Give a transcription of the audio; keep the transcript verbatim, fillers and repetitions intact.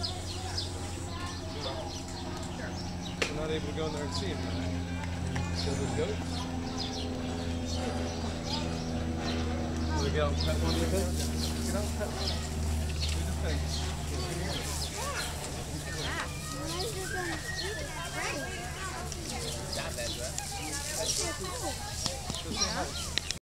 We're not able to go in there and see him now. See those goats? Want to get out and pet one of the goats?